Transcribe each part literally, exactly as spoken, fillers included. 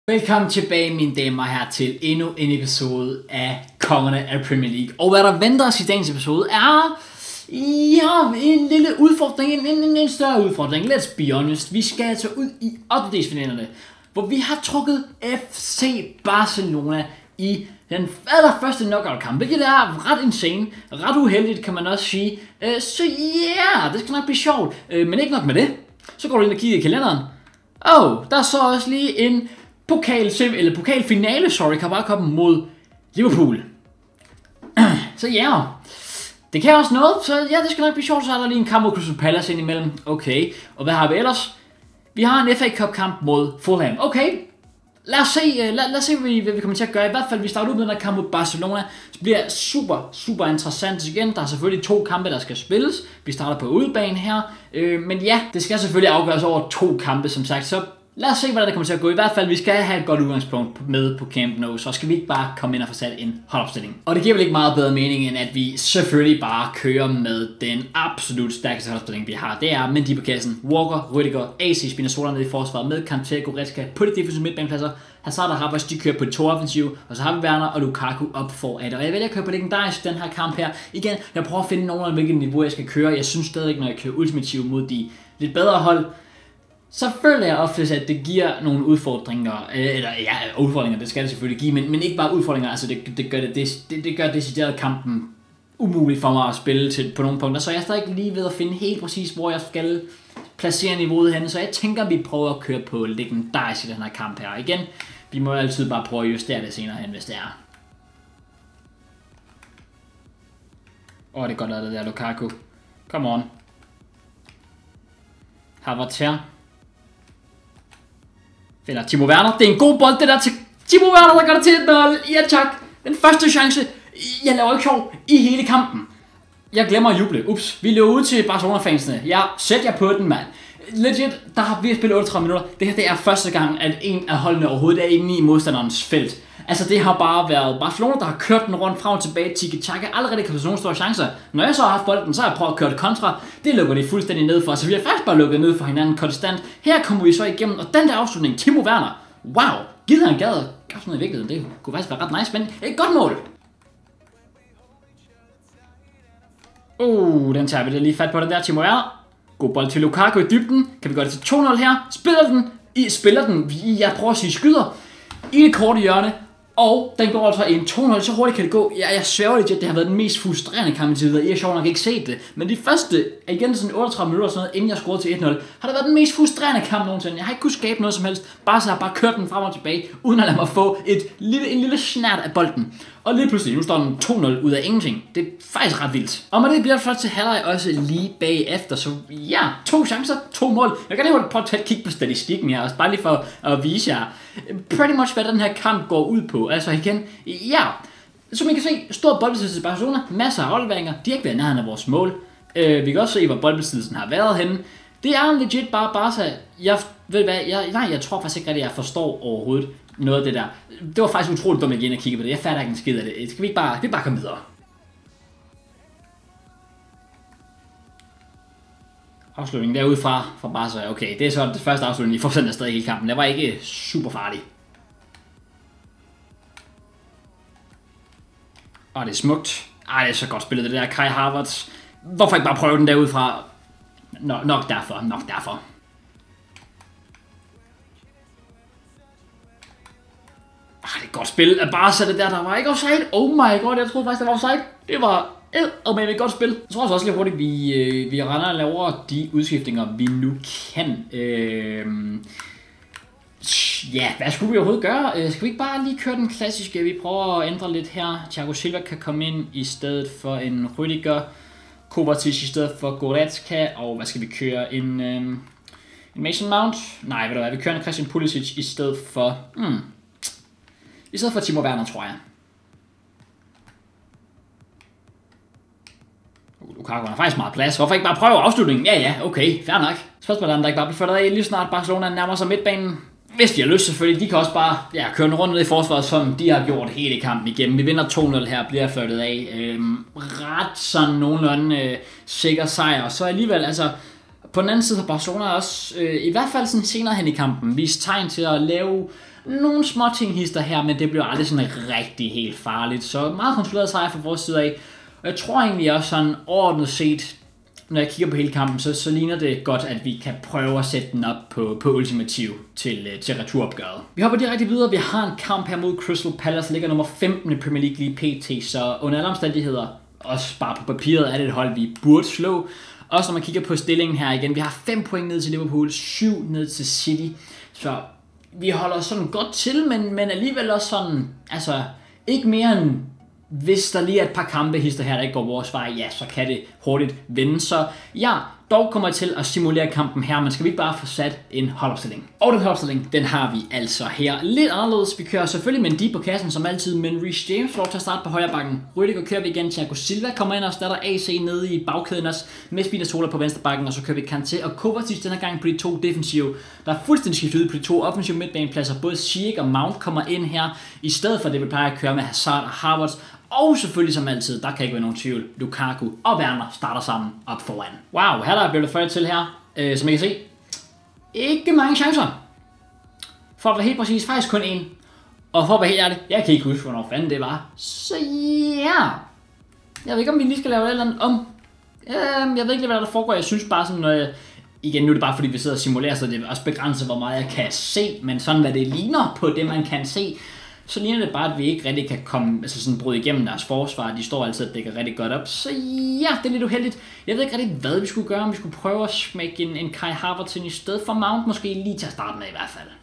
Velkommen tilbage, mine damer her, til endnu en episode af Kongerne af Premier League. Og hvad der venter os i dagens episode er ja, en lille udfordring, en, en, en større udfordring. Let's be honest. Vi skal altså ud i ottendedelsfinalerne, hvor vi har trukket F C Barcelona i den allerførste knockout-kamp, hvilket er ret insane, ret uheldigt, kan man også sige. Uh, så ja, yeah, det skal nok blive sjovt. Uh, men ikke nok med det. Så går du ind og kigger i kalenderen. Åh, oh, der er så også lige en pokal, eller pokalfinale, sorry, kan bare komme mod Liverpool. Så ja, yeah. Det kan også noget, så ja, det skal nok blive sjovt. Så er der lige en kamp mod Crystal Palace ind imellem. Okay, og hvad har vi ellers? Vi har en F A Cup kamp mod Fulham. Okay, lad os se, lad, lad os se hvad, vi, hvad vi kommer til at gøre. I hvert fald, vi starter ud med den her kamp mod Barcelona. Så bliver det super, super interessant igen. Der er selvfølgelig to kampe, der skal spilles. Vi starter på udebane her. Øh, men ja, det skal selvfølgelig afgøres over to kampe, som sagt. Så lad os se, hvordan det kommer til at gå. I hvert fald, vi skal have et godt udgangspunkt med på Camp Nou, så skal vi ikke bare komme ind og få sat en holdopstilling. Og det giver vel ikke meget bedre mening, end at vi selvfølgelig bare kører med den absolut stærkeste holdopstilling, vi har. Det er Mendy på kassen, Walker, Rüdiger, A C Spinazzola nede i forsvaret med Kanté, Goretzka på de defensive midtbanepladser. Hazard og Havertz, de kører på to offensive, og så har vi Werner og Lukaku op foran. Og jeg vælger at køre på legendarisk den her kamp her. Igen, jeg prøver at finde nogen, hvilket niveau jeg skal køre. Jeg synes stadig, når jeg kører ultimativ mod de lidt bedre hold, så føler jeg ofte, at det giver nogle udfordringer, eller ja, udfordringer, det skal det selvfølgelig give, men, men ikke bare udfordringer, altså det, det gør det, det, det gør decideret kampen umuligt for mig at spille til på nogle punkter, så jeg er stadig lige ved at finde helt præcis, hvor jeg skal placere niveauet henne, så jeg tænker, at vi prøver at køre på legendarisk i den her kamp her. Igen, vi må altid bare prøve at justere det senere hen, hvis det er. Åh, oh, det er godt lavet det der, Lukaku. Come on. Havertz her. Finder Timo Werner. Det er en god bold, det der til Timo Werner, der gør det til et nul. Ja tak. Den første chance, jeg laver ikke sjov i hele kampen. Jeg glemmer at juble. Ups. Vi løber ud til Barcelona-fansene. Jeg sætter jer på den, mand. Legit, der har vi spillet otteogtredive minutter. Det her det er første gang, at en af holdene overhovedet er inde i modstanderens felt. Altså det har bare været Barcelona, der har kørt den rundt frem og tilbage, tiki-taka, allerede kan få nogle store chancer. Når jeg så har haft bolden, så har jeg prøvet at køre det kontra. Det lukker de fuldstændig ned for, så vi har faktisk bare lukket ned for hinanden konstant. Her kommer vi så igennem, og den der afslutning, Timo Werner, wow, gider han gad, gør sådan noget i virkeligheden, det kunne faktisk være ret nice, men et godt mål. Uh, den tager vi lige fat på, den der Timo Werner. God bold til Lukaku i dybden, kan vi gøre det til to nul her, spiller den, I spiller den, jeg prøver at sige skyder, i det korte hjørne. Og den går altså en to nul, så hurtigt kan det gå. Ja, jeg sværger lidt, at det har været den mest frustrerende kamp til videre. Jeg har sjovt nok ikke set det. Men de første, igen sådan otteogtredive minutter sådan noget, inden jeg scorede til et nul, har det været den mest frustrerende kamp nogensinde. Jeg har ikke kunnet skabe noget som helst. Bare så har bare kørt den frem og tilbage, uden at lade mig få et lille, en lille snært af bolden. Og lige pludselig, nu står den to nul ud af ingenting. Det er faktisk ret vildt. Og med det bliver det først til halvleg også lige bagefter. Så ja, to chancer, to mål. Jeg kan lige prøve at tage et kig på statistikken her, også bare lige for at vise jer pretty much, hvad den her kamp går ud på. Altså igen, ja, som I kan se, stor boldbesiddelse til Barcelona, masser af afleveringer, de har ikke været nærheden af vores mål. Uh, vi kan også se, hvor boldbesiddelsen har været henne. Det er legit bare Barca. Jeg ved hvad, jeg, nej, jeg tror faktisk ikke rigtig, at jeg forstår overhovedet noget af det der. Det var faktisk utroligt dumt, at jeg gik ind og kiggede på det. Jeg fatter ikke en skid af det. Skal vi ikke bare, skal vi bare komme videre? Afslutningen derude fra, fra Barca. Okay, det er så det første afslutning, I får sendt afsted i hele kampen. Det var ikke super farligt. Åh, det er smukt. Ej, det er så godt spillet, det der Kai Havertz. Hvorfor ikke bare prøve den derude fra? Nå, nok derfor, nok derfor. Ah, det er et godt spil at bare sætte det der, der var ikke offside. Oh my god, jeg troede faktisk, der var offside. Det var og med et godt spil. Jeg tror også lige hurtigt, vi, øh, vi render og laver de udskiftninger, vi nu kan. Øh, ja, hvad skulle vi overhovedet gøre? Øh, skal vi ikke bare lige køre den klassiske? Vi prøver at ændre lidt her. Thiago Silva kan komme ind i stedet for en Rüdiger. Kovacic i stedet for Goretzka. Og hvad skal vi køre? En, øh, en Mason Mount? Nej, ved du hvad? Vi kører en Christian Pulisic i stedet for... Hmm, I stedet for Timo Werner, tror jeg. Lukaku har faktisk meget plads. Hvorfor ikke bare prøve afslutningen? Ja, ja, okay, fair nok. Spørgsmålet er, om der ikke bare bliver ført af lige snart Barcelona nærmer sig midtbanen. Hvis de har lyst selvfølgelig, de kan også bare ja, køre en rundt ned i forsvaret, som de har gjort hele kampen igennem. Vi vinder to nul her, bliver ført af. Øhm, ret sådan nogenlunde øh, sikker sejr. Så alligevel, altså, på den anden side har Barcelona også, øh, i hvert fald sådan senere hen i kampen, vist tegn til at lave nogle små ting hister her, men det bliver aldrig sådan rigtig helt farligt. Så meget kontrolleret sejr fra vores side af. Og jeg tror egentlig også sådan overordnet set, når jeg kigger på hele kampen, så, så ligner det godt, at vi kan prøve at sætte den op på, på ultimativ til, til returopgøret. Vi hopper direkte videre. Vi har en kamp her mod Crystal Palace, ligger nummer femten i Premier League lige pt. Så under alle omstændigheder, også bare på papiret, er det et hold, vi burde slå. Også når man kigger på stillingen her igen, vi har fem point ned til Liverpool, syv ned til City. Så vi holder sådan godt til, men, men alligevel også sådan, altså ikke mere end, hvis der lige er et par kampe hister her, der ikke går vores vej, ja, så kan det hurtigt vende. Så ja, dog kommer jeg til at simulere kampen her, men skal vi ikke bare få sat en holdopstilling? Og den holdopstilling, den har vi altså her. Lidt anderledes. Vi kører selvfølgelig Mendy på kassen som altid, men Reece James får lov til at starte på højre bakken. Rydiger kører vi igen. Thiago Silva kommer ind og starter A C nede i bagkæden også, med Spinazzola på venstre bakken, og så kører vi Kanté og Kovacic den her gang på de to defensive. Der er fuldstændig skiftet ud på de to offensive midtbanepladser. Både Ziyech og Mount kommer ind her, i stedet for det vi plejer at køre med Hazard og Havertz. Og selvfølgelig som altid, der kan ikke være nogen tvivl, Lukaku og Werner starter sammen op foran. Wow, her der er blevet født til her, øh, som I kan se. Ikke mange chancer. For at være helt præcis, faktisk kun én. Og for at være helt ærlig, jeg kan ikke huske, hvornår fanden det var. Så ja. Jeg ved ikke, om vi lige skal lave et eller andet om. Øh, jeg ved ikke, hvad der foregår. Jeg synes bare sådan, øh, igen, nu er det bare fordi, vi sidder og simulerer, så det er også begrænset, hvor meget jeg kan se. Men sådan, hvad det ligner på det, man kan se, så ligner det bare, at vi ikke rigtig kan komme, altså sådan bryde igennem deres forsvar. De står altid og dækker rigtig godt op. Så ja, det er lidt uheldigt. Jeg ved ikke rigtig, hvad vi skulle gøre. Om vi skulle prøve at smække en, en Kai Havertz ind i stedet for Mount. Måske lige til at starte med i hvert fald.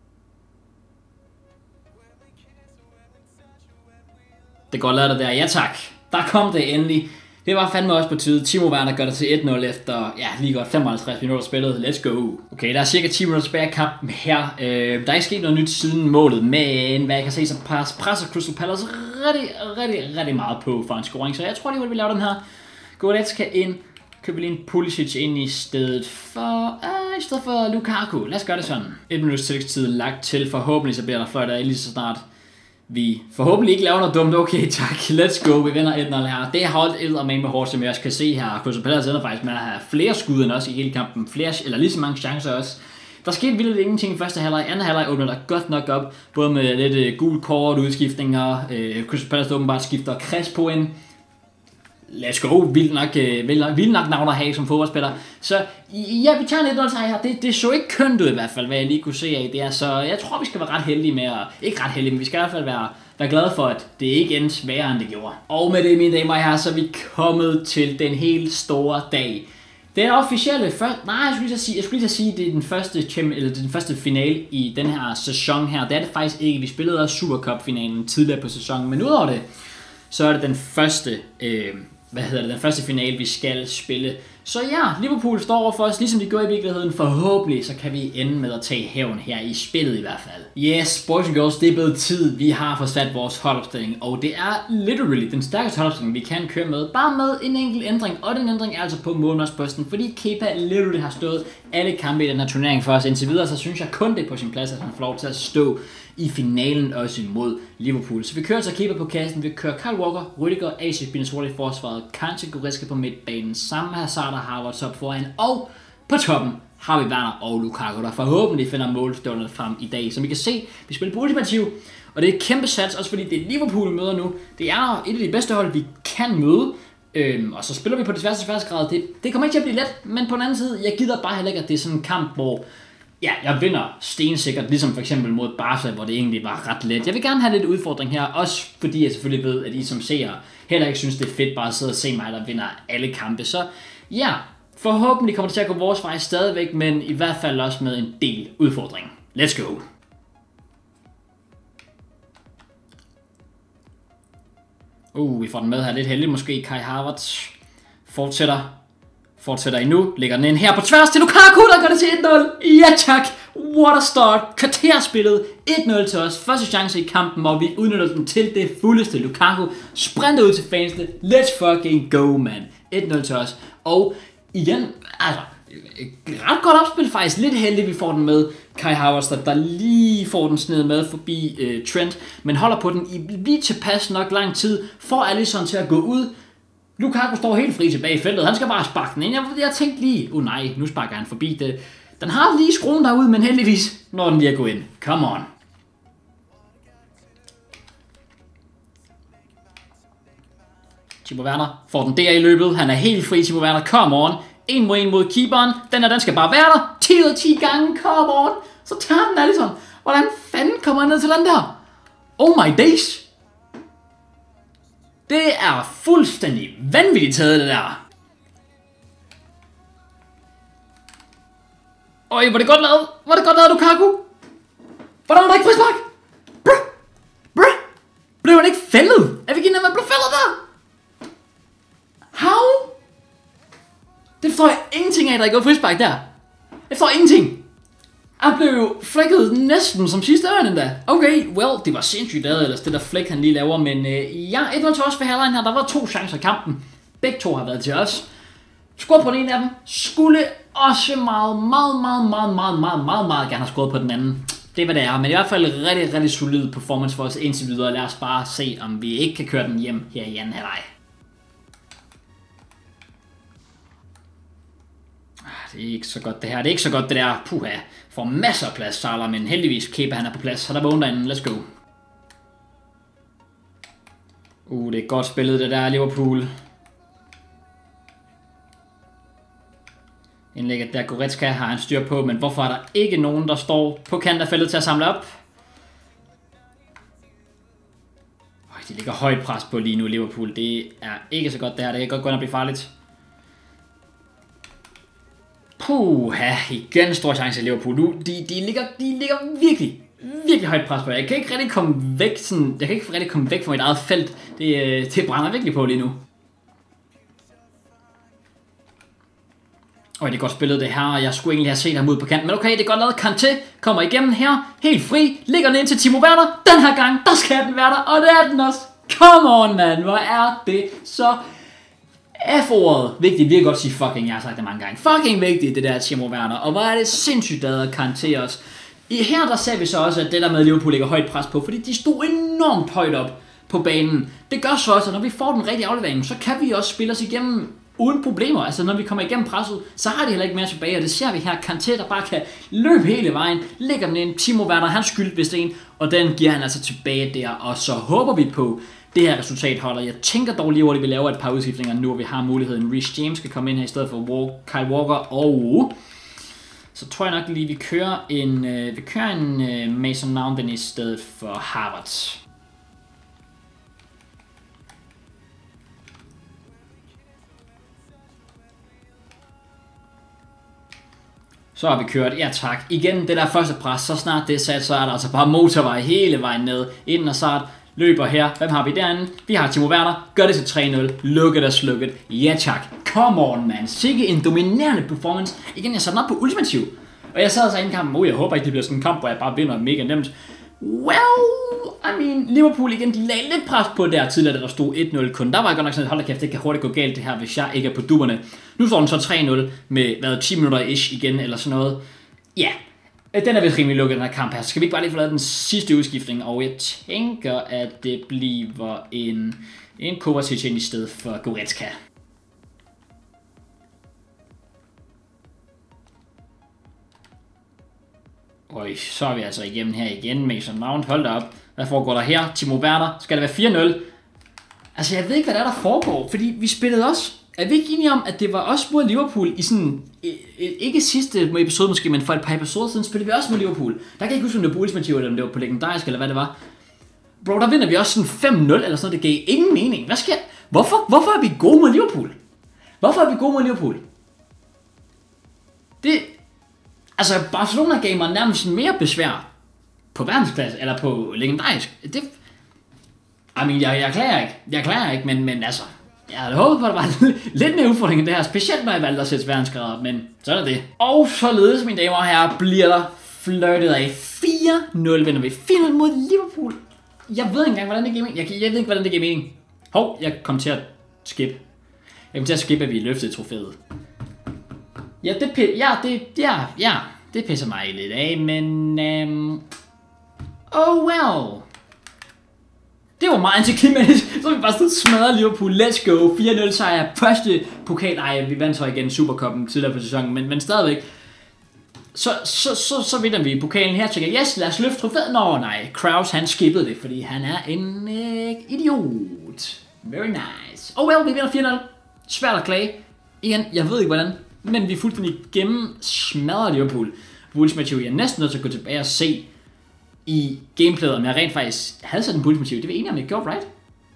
Det går lavet der. Ja tak. Der kom det endelig. Det var fandme også på tide. Timo Werner gør det til et nul efter, ja, lige godt femoghalvtreds minutter spillet. Let's go. Okay, der er cirka ti minutter tilbage i kampen her. Øh, der er ikke sket noget nyt siden målet, men hvad jeg kan se, så presser Crystal Palace rigtig, rigtig, rigtig meget på for en scoring. Så jeg tror lige, at vi laver den her. Goretzka ind. Køber lige en Pulisic ind i stedet for, øh, i stedet for Lukaku. Lad os gøre det sådan. Et minuts tillægstid lagt til. Forhåbentlig så bliver der fløjt lige så snart vi forhåbentlig ikke laver noget dumt. Okay, tak. Let's go. Vi vinder et nul her. Det har holdt eddermame med hårdt, som jeg også kan se her. Crystal Palace ender faktisk med at have flere skud end os i hele kampen. Flere, eller lige så mange chancer også. Der skete vildt ingenting i første halvleg. Anden halvleg åbner der godt nok op. Både med lidt uh, gul kort, udskiftninger. Uh, Crystal Palace åbenbart skifter Crespo ind. Let's go. Vildt nok, uh, vildt nok, vildt nok navn at have som fodboldspiller. Så ja, vi tager en et nul sejr her. Det, det så ikke kønt ud i hvert fald, hvad jeg lige kunne se af det er. Så jeg tror, vi skal være ret heldige med at... Ikke ret heldige, men vi skal i hvert fald være, være glade for, at det ikke endte sværere, end det gjorde. Og med det, mine damer og herrer, så er vi kommet til den helt store dag. Det er officielle første... Nej, jeg skulle lige sige, jeg skulle lige sige, det er den første, eller den første finale i den her sæson her. Det er det faktisk ikke. Vi spillede også Supercup-finalen tidligere på sæsonen, men udover det, så er det den første... Øh, hvad hedder det, den første finale, vi skal spille. Så ja, Liverpool står over for os, ligesom de gjorde i virkeligheden. Forhåbentlig, så kan vi ende med at tage hævn her i spillet i hvert fald. Yes, boys and girls, det er blevet tid. Vi har fået sat vores holdopstilling, og det er literally den stærkeste holdopstilling, vi kan køre med. Bare med en enkelt ændring, og den ændring er altså på målmandsposten, fordi Kepa literally har stået alle kampe i den her turnering for os indtil videre, så synes jeg kun det er på sin plads, at han får lov til at stå i finalen også imod Liverpool. Så vi kører altså Kepa på kassen, vi kører Kyle Walker, Rydiger, A C Spinazzola i forsvaret, Kanté, Goretzka på midtbanen, sammen med Hazard og Havertz op foran, og på toppen har vi Werner og Lukaku, der forhåbentlig finder målstående frem i dag. Som I kan se, vi spiller på ultimativ, og det er et kæmpe sats, også fordi det er Liverpool, vi møder nu. Det er et af de bedste hold, vi kan møde, øhm, og så spiller vi på det sværeste sværhedsgrad. Det, det kommer ikke til at blive let, men på den anden side, jeg gider bare heller ikke, at det er sådan en kamp, hvor ja, jeg vinder stensikkert, ligesom for eksempel mod Barca, hvor det egentlig var ret let. Jeg vil gerne have lidt udfordring her, også fordi jeg selvfølgelig ved, at I som seere heller ikke synes, det er fedt bare at sidde og se mig, der vinder alle kampe. Så ja, forhåbentlig kommer det til at gå vores vej stadigvæk, men i hvert fald også med en del udfordring. Let's go! Uh, vi får den med her lidt heldigt måske. Kai Havertz fortsætter. Fortsætter endnu. Lægger den ind her på tværs til Lukaku, der gør det til et nul. Ja tak! What a start! Kvarterspillet et nul til os. Første chance i kampen, og vi udnytter den til det fuldeste. Lukaku sprinter ud til fansene. Let's fucking go, man. et nul til os. Og igen, altså, ret godt opspil faktisk. Lidt heldigt, vi får den med. Kai Havertz, der, der lige får den sned med forbi øh, Trent, men holder på den i lige tilpas nok lang tid. Får Alisson til at gå ud. Lukaku står helt fri tilbage i feltet. Han skal bare sparke den ind. Jeg, jeg tænkte lige, oh nej, nu sparker han forbi det. Den har lige skruen derude, men heldigvis når den lige at gå ind. Come on. Timo Werner får den der i løbet. Han er helt fri, Timo Werner. Come on. En mod en mod keeperen. Den her, den skal bare være der. ti ud af ti gange. Come on. Så tager den Alisson. Hvordan fanden kommer han ned til den der? Oh my days. Det er fuldstændig vanvittigt taget, det der. Øj, hvor det godt lavet. Hvor det godt lavet, Lukaku. Hvordan var der ikke frispark? Bruh. Bruh. Blev han ikke fældet? Er vi ikke enige, at man blev fældet der? How? Det forstår jeg ingenting af, at der ikke går frispark der. Jeg forstår ingenting. Jeg blev jo flækket næsten som sidste øre den der. Okay, well, det var sindssygt lavet, ellers det der flæk han lige laver. Men øh, ja, et nul til os for halvlejen her. Der var to chancer i kampen. Begge to har været til os. Scoret på den ene af dem. Skulle også meget, meget, meget, meget, meget, meget, meget, meget gerne have scoret på den anden. Det er hvad det er, men i hvert fald rigtig, rigtig solid performance for os indtil videre. Lad os bare se, om vi ikke kan køre den hjem her i anden halvleg. Det er ikke så godt det her. Det er ikke så godt det der. Puha. Får masser af plads, Salah, men heldigvis Kepa han er på plads. Så der vågner derinde. Let's go. Uh, det er godt spillet det der Liverpool. Indlægget der Goretzka har han styr på, men hvorfor er der ikke nogen, der står på kant af feltet til at samle op? Øj, de ligger højt pres på lige nu, Liverpool. Det er ikke så godt det her. Det kan godt gå ind og blive farligt. Puha, igen stor chance i Liverpool. Nu, de, de, ligger, de ligger virkelig, virkelig højt pres på. Jeg kan ikke rigtig komme væk, sådan, jeg kan ikke rigtig komme væk fra mit eget felt. Det, det brænder virkelig på lige nu. Og det er godt spillet det her. Jeg skulle egentlig have set ham ud på kanten. Men okay, det er godt lavet. Kanté kommer igennem her. Helt fri. Ligger den ind til Timo Werner. Den her gang, der skal den være der. Og det er den også. Come on, man. Hvor er det så F-ordet vigtigt. Vi kan godt sige fucking. Jeg har sagt det mange gange. Fucking vigtigt, det der Timo Werner. Og hvor er det sindssygt lavet Kanté også. I her, der ser vi så også, at det der med Liverpool ligger højt pres på. Fordi de stod enormt højt op på banen. Det gør så også, at når vi får den rigtige aflevering, så kan vi også spille os igennem uden problemer. Altså når vi kommer igennem presset, så har de heller ikke mere tilbage, og det ser vi her. Kanté, der bare kan løbe hele vejen, lægger den ind, Timo Werner, han skyldt vist en, og den giver han altså tilbage der, og så håber vi på, det her resultat holder. Jeg tænker dog lige, hvor vi laver et par udskiftninger nu, hvor vi har muligheden. Reece James skal komme ind her i stedet for Walk, Kyle Walker, og så tror jeg nok lige, vi kører en, øh, vi kører en øh, Mason Mount i stedet for Harvard. Så har vi kørt, ja tak, igen det der første pres, så snart det er sat, så er der altså bare motorvej hele vejen ned. Inden og Sart løber her, hvem har vi derinde? Vi har Timo Werner, gør det til tre nul, lukket og slukket, ja tak, come on man, sikke en dominerende performance. Igen, jeg satte den op på ultimativ, og jeg sad altså inden kampen, oh jeg håber ikke det bliver sådan en kamp, hvor jeg bare vinder mega nemt. Well, I mean, Liverpool igen, de lagde lidt pres på der tidligere, da der stod et nul kun. Der var godt nok sådan et, hold da kæft, det kan hurtigt gå galt det her, hvis jeg ikke er på dupperne. Nu står den så tre nul med, hvad, ti minutter ish igen, eller sådan noget. Ja, yeah. Den er vist rimelig lukket, den her kamp her. Så skal vi ikke bare lige få lavet den sidste udskiftning, og jeg tænker, at det bliver en, en Kovacic ind i stedet for Goretzka. Øj, så er vi altså igennem her igen. Mason Mount, hold da op. Hvad foregår der her? Timo Werner, skal det være fire nul? Altså, jeg ved ikke, hvad der er, der foregår, fordi vi spillede også. Er vi ikke enige om, at det var også mod Liverpool i sådan, ikke sidste episode måske, men for et par episoder siden spillede vi også mod Liverpool. Der kan jeg ikke huske, om det var på ultimativ, eller om det var på legendarisk, eller hvad det var. Bro, der vinder vi også sådan fem nul, eller sådan noget. Det gav ingen mening. Hvad sker? Hvorfor, hvorfor er vi gode mod Liverpool? Hvorfor er vi gode mod Liverpool? Det... Altså, Barcelona gav mig nærmest mere besvær på verdensklasse, eller på legendarisk. Det... I mean, jeg, jeg klager ikke. Jeg klager ikke, men, men altså... Jeg havde håbet på, at der var lidt mere udfordring end det her, specielt når jeg valgte at sætte verdensgrader, men så er det. Og således, mine damer og herrer, bliver der flirtet af fire nul, vinder vi fire nul mod Liverpool. Jeg ved ikke engang, hvordan det giver mening. Jeg, jeg ved ikke, hvordan det giver mening. Hov, jeg kom til at skip. Jeg kom til at skippe, at vi løftede trofæet. Ja, det, ja, det, ja, ja, det pisser mig lidt af, men... Um, oh well. Det var meget antiklimatisk. Så vi bare stod smadret Liverpool. Let's go. fire nul sejr. Første pokal. Ej, vi vandt så igen Supercuppen tidligere på sæsonen, men, men stadigvæk. Så, så, så, så vinder vi pokalen her. Tænker yes, lad os løfte trofæet. Nå nej, Kraus han skippede det, fordi han er en øh, idiot. Very nice. Oh well, vi vinder fire nul. Svært at klage. Igen, jeg ved ikke hvordan, men vi er fuldstændig gennemsmadret Liverpool. Bulls-motiv, jeg er næsten nødt til at gå tilbage og se i gameplayet, om jeg rent faktisk havde sat en Bulls-motiv. Det var enig om jeg gjorde, right?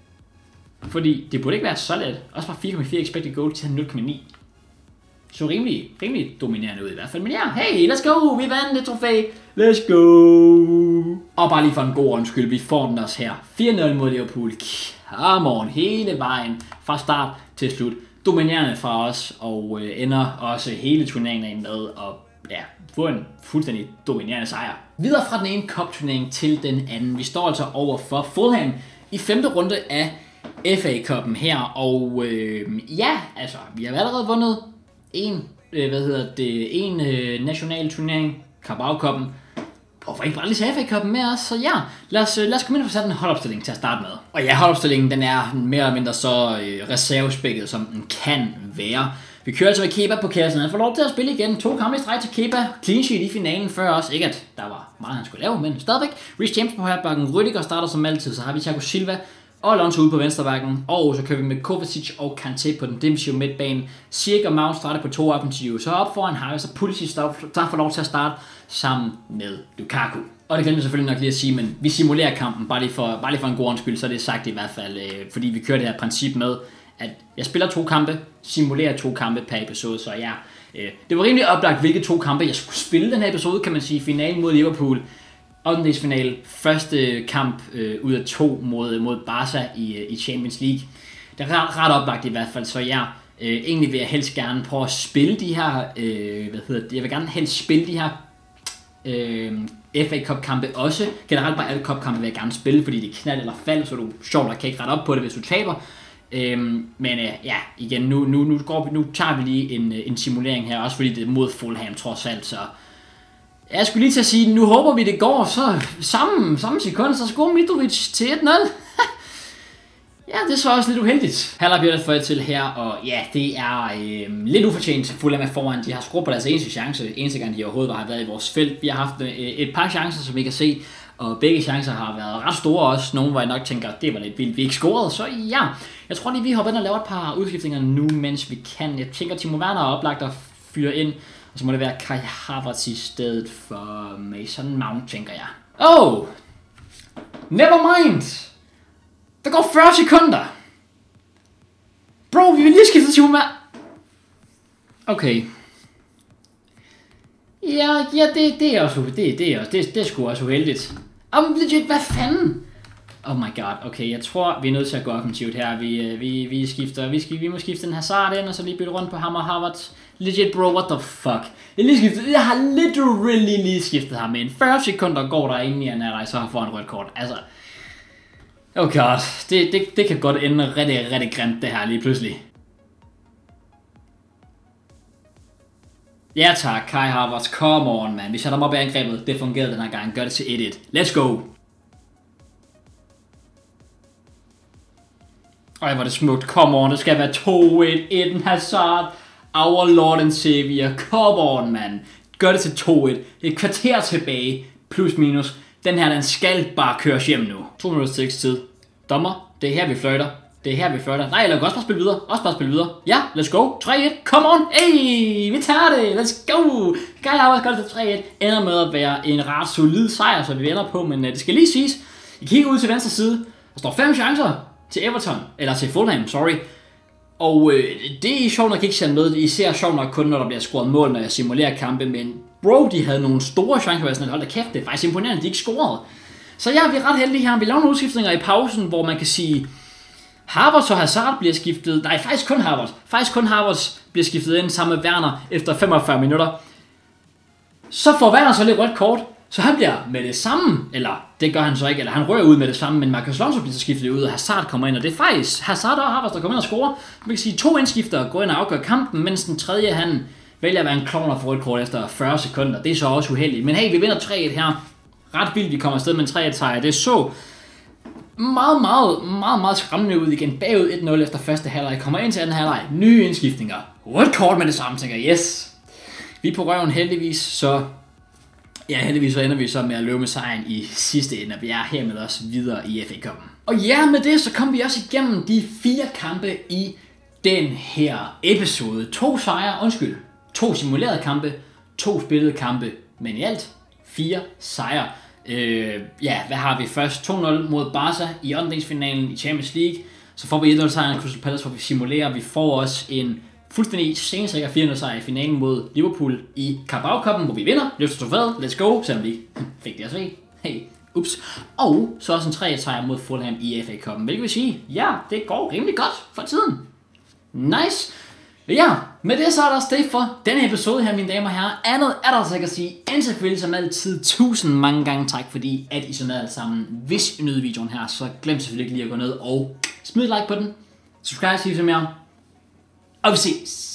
Fordi det burde ikke være så let. Også fra fire komma fire expected goal til nul komma ni. Så rimelig, rimelig dominerende ud i hvert fald. Men ja, hey, let's go! Vi vandt et trofæ! Let's go! Og bare lige for en god undskyld, vi får den også her. fire nul mod Liverpool. Come on, hele vejen fra start til slut. Dominerende fra os, og øh, ender også hele turneringen med at ja, få en fuldstændig dominerende sejr. Videre fra den ene cup-turnering til den anden. Vi står altså over for Fulham i femte runde af F A-cupen her, og øh, ja, altså, vi har allerede vundet en, øh, hvad hedder det, en øh, national turnering, Carabao-cupen, og for ikke bare lige til F A-cupen med os, så ja, lad os, lad os komme ind og få sat en holdopstilling til at starte med. Og ja, holdopstillingen, den er mere eller mindre så øh, reservespækket, som den kan være. Vi kører altså med Kepa på kassen, han får lov til at spille igen, to kampe i streg til Kepa, clean sheet i finalen før os, ikke at der var meget han skulle lave, men stadigvæk. Reece James på højrebakken, Rüdiger starter som altid, så har vi Thiago Silva og Alonso ude på venstrebakken, og så kører vi med Kovacic og Kanté på den defensive midtbane. Ziyech og Mount starter på to offensive, så op foran har vi så Pulisic, der får lov til at starte sammen med Lukaku. Og det glemte jeg selvfølgelig nok lige at sige, men vi simulerer kampen, bare lige for, bare lige for en god undskyld, så er det sagt i hvert fald, øh, fordi vi kører det her princip med, at jeg spiller to kampe, simulerer to kampe per episode, så ja, øh, det var rimelig oplagt, hvilke to kampe jeg skulle spille den her episode, kan man sige, finalen mod Liverpool, ottendedelsfinale, første kamp øh, ud af to mod, mod Barca i, i Champions League. Det er ret, ret oplagt i hvert fald, så ja, øh, egentlig vil jeg helst gerne prøve at spille de her, øh, hvad hedder det, jeg vil gerne helst spille de her øh, F A Cup kampe også. Generelt bare alle cup kampe vil jeg gerne spille, fordi det er knald eller fald, så du sjovt og kan ikke rette op på det, hvis du taber. Øhm, men øh, ja, igen, nu, nu, nu, går vi, nu tager vi lige en, en simulering her, også fordi det er mod Fulham trods alt, så jeg skulle lige til at sige, nu håber vi det går, så samme, samme sekund, så scorer Mitrovic til et nul. Ja, det er så også lidt uheldigt. Haller bliver det fået til her, og ja, det er øh, lidt ufortjent. Fulham er foran, de har skruet på deres eneste chance, eneste gang de overhovedet har været i vores felt. Vi har haft øh, et par chancer, som vi kan se, og begge chancer har været ret store også. Nogle, hvor jeg nok tænker, det var lidt vildt, vi ikke scorede, så ja. Jeg tror lige, vi hopper ind og laver et par udskiftninger nu, mens vi kan. Jeg tænker, Timo Werner er oplagt at fyre ind, og så må det være Kai Havertz i stedet for Mason Mount, tænker jeg. Oh! Never mind! Der går fyrre sekunder! Bro, vi vil lige skifte Timo Werner. Okay. Ja, ja, det, det er også, det, det er også, det, det er sgu også uheldigt. Om legit, hvad fanden? Oh my god, okay, jeg tror, vi er nødt til at gå offensivt her. Vi, vi, vi skifter, vi, skal, vi må skifte den Hazard ind, og så lige bytte rundt på ham og Havertz. Legit, bro, what the fuck? Jeg, lige skiftet, jeg har literally lige skiftet ham ind. fyrre sekunder går der inden i en alder, så får en rødt kort. Altså, oh god, det, det, det kan godt ende rigtig, rigtig grimt det her lige pludselig. Ja tak, Kai Havertz, come on man. Vi sætter dem op i angrebet, det fungerede den her gang. Gør det til et et. Let's go! Ej, hvor er det smukt. Come on, det skal være to et. Eden Hazard, our Lord and Savior. Come on, man. Gør det til to et. Et kvarter tilbage, plus minus. Den her, den skal bare køres hjem nu. to minutter til tid. Dommer, det er her, vi fløjter. Det er her, vi fløjter. Nej, eller også bare spille videre. Også bare spille videre. Ja, let's go. tre et. Come on. Hey, vi tager det. Let's go. Kai Havertz gør det til tre et. Ender med at være en ret solid sejr, så vi ender på. Men uh, det skal lige siges. I kigger ud til venstre side. Der står fem chancer til Everton. Eller til Fulham, sorry. Og øh, det er sjovt nok ikke sendt med. I ser sjovt nok kun, når der bliver scoret mål, når jeg simulerer kampe. Men bro, de havde nogle store chancer. Jeg sådan, hold da kæft, det er faktisk imponerende, de ikke scorede. Så ja, vi er ret heldige her. Vi laver nogle udskiftninger i pausen, hvor man kan sige, Havertz og Hazard bliver skiftet. Nej, faktisk kun Havertz. Faktisk kun Havertz bliver skiftet ind sammen med Werner efter femogfyrre minutter. Så får Werner så lidt rødt kort. Så han bliver med det samme, eller det gør han så ikke, eller han rører ud med det samme, men Marcus Alonso bliver så skiftet ud, og Hazard kommer ind, og det er faktisk Hazard og Havertz, der kommer ind og scorer. Man kan sige, to indskifter går ind og afgør kampen, mens den tredje, han vælger at være en klovn og få rødt kort efter fyrre sekunder. Det er så også uheldigt. Men hey, vi vinder tre et her. Ret vildt, vi kommer afsted med en tre et sejr. Det så meget, meget, meget, meget skræmmende ud igen. Bagud et nul efter første halvleg. Kommer ind til anden halvleg. Nye indskiftninger. Rødt kort med det samme, tænker jeg. Yes. Vi er på røven heldigvis, så Ja, heldigvis så ender vi så med at løbe med sejren i sidste ende, og vi er hermed også videre i F A-cupen. Og ja, med det så kom vi også igennem de fire kampe i den her episode. To sejre, undskyld, to simulerede kampe, to spillede kampe, men i alt fire sejre. Øh, ja, hvad har vi først? to nul mod Barca i åttendedelsfinalen i Champions League. Så får vi et nul sejr i Crystal Palace, hvor vi simulerer. Vi får også en fuldstændig sensikker fire nul sejr i finalen mod Liverpool i Carabao-cupen, hvor vi vinder. Løfter trofæet, let's go, selvom vi fik det at se. Hey, ups. Og så også en tre sejr mod Fulham i F A-cupen, hvilket vil sige, ja, det går rimelig godt for tiden. Nice. Ja, med det så er der også det for denne episode her, mine damer og herrer. Andet er der altså ikke at sige, end selvfølgelig som altid tusind mange gange tak, fordi at I så med alt sammen. Hvis I nød videoen her, så glem selvfølgelig ikke lige at gå ned og smid et like på den. Subscribe, sige så mere. Og vi ses.